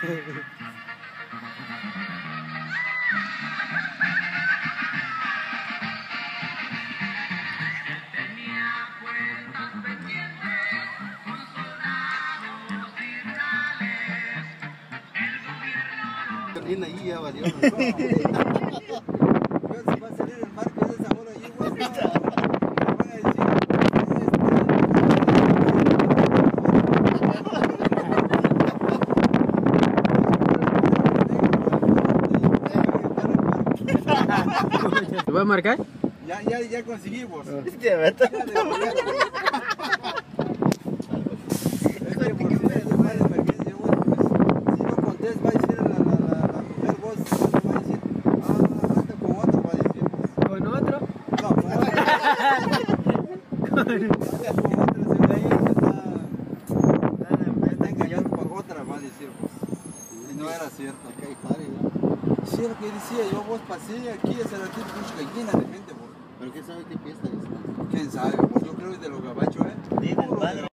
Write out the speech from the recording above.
Ahí ya valió. Si va a salir el marco de esa hora ahí, güey, van a decir, ¿Te voy a marcar? ya conseguimos. Va a decir la mujer, vos va a decir, anda con otro, va a decir. ¿Con otro? No, con otro. Está engañando con otra, va a decir vos. Y no era cierto. Sí, lo que decía yo, vos pasé aquí, ese ratito, mucha gallina de mente, vos. ¿Pero quién sabe qué fiesta es? ¿Quién sabe? Pues yo creo que es de los gabachos, ¿eh?